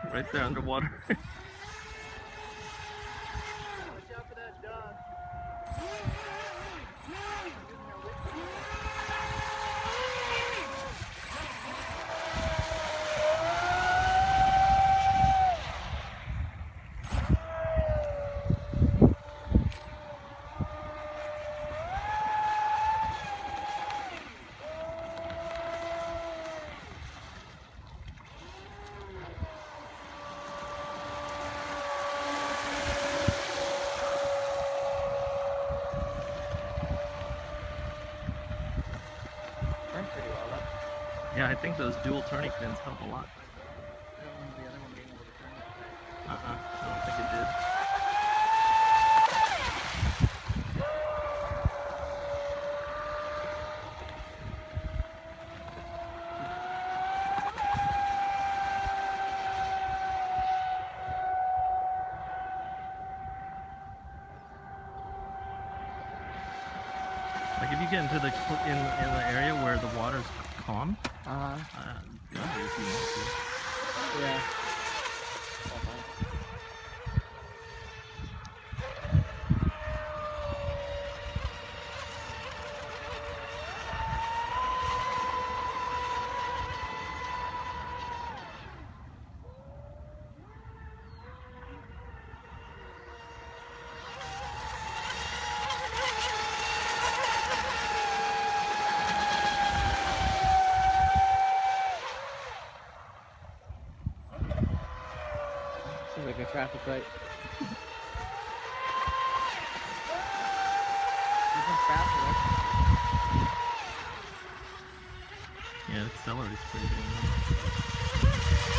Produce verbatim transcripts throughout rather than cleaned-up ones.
Right there underwater. Watch out for that dog. Pretty well up. Yeah, I think those dual turning pins help a lot. I don't remember the other one being able to turn it. Uh-uh, I don't think it did. Like if you get into the in, in the area where the water's calm, Uh-huh. uh, go ahead if you want to. Yeah. Seems like a traffic light. This one's faster, right? Yeah, the accelerate's pretty good.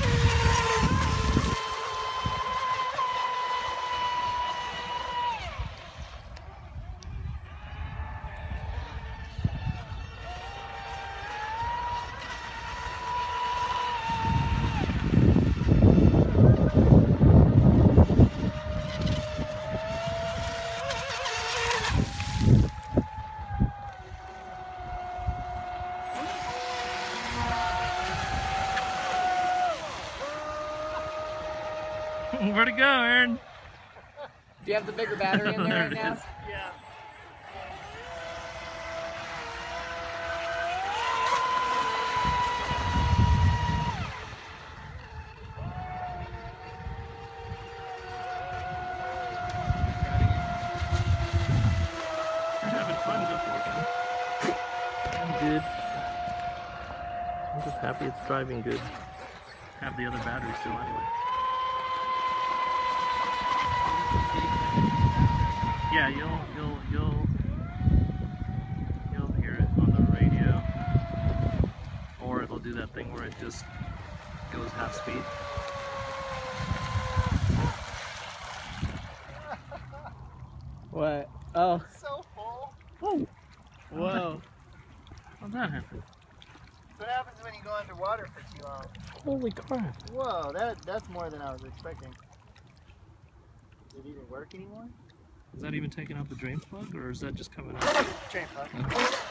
Where'd it go, Aaron? Do you have the bigger battery in there, There right it now? is. Yeah. You're having fun just working. I'm good. I'm just happy it's driving good. Have the other battery still anyway. Yeah, you'll you'll you'll you'll hear it on the radio, or it'll do that thing where it just goes half speed. What? Oh. It's so full. Whoa! Whoa. How'd that happen? That's what happens when you go underwater for too long. Holy crap! Whoa, that that's more than I was expecting. Does it even work anymore? Is that even taking out the drain plug, or is that just coming out? Train plug. Okay.